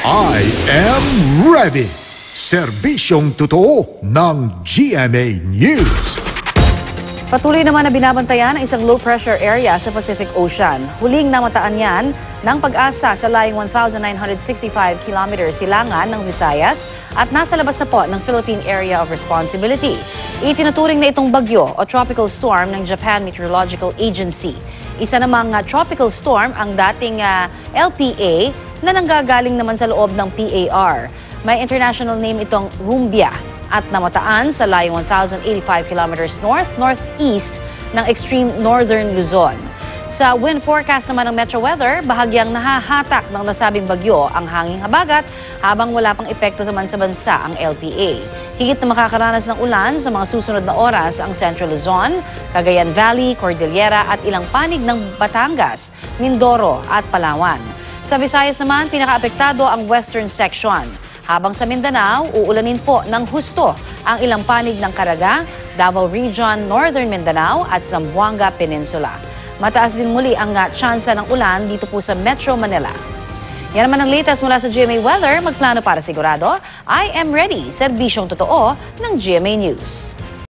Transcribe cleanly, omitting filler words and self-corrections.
I am ready! Serbisyong totoo ng GMA News. Patuloy naman na binabantayan ang isang low-pressure area sa Pacific Ocean. Huling namataan yan ng Pag-asa sa layong 1,965 kilometers silangan ng Visayas at nasa labas na po ng Philippine Area of Responsibility. Itinuturing na itong bagyo o tropical storm ng Japan Meteorological Agency. Isa namang tropical storm ang dating LPA na nanggagaling naman sa loob ng PAR. May international name itong Rumbia at namataan sa layong 1,085 kilometers north-northeast ng extreme northern Luzon. Sa wind forecast naman ng Metro Weather, bahagyang nahahatak ng nasabing bagyo ang hanging habagat habang wala pang epekto naman sa bansa ang LPA. Higit na makakaranas ng ulan sa mga susunod na oras ang Central Luzon, Cagayan Valley, Cordillera at ilang panig ng Batangas, Mindoro at Palawan. Sa Visayas naman, pinakaapektado ang western section. Habang sa Mindanao, uulanin po ng husto ang ilang panig ng Caraga, Davao Region, Northern Mindanao at Zamboanga Peninsula. Mataas din muli ang tsansa ng ulan dito po sa Metro Manila. Yan naman ang latest mula sa GMA Weather. Magplano para sigurado, I am ready. Serbisyong totoo ng GMA News.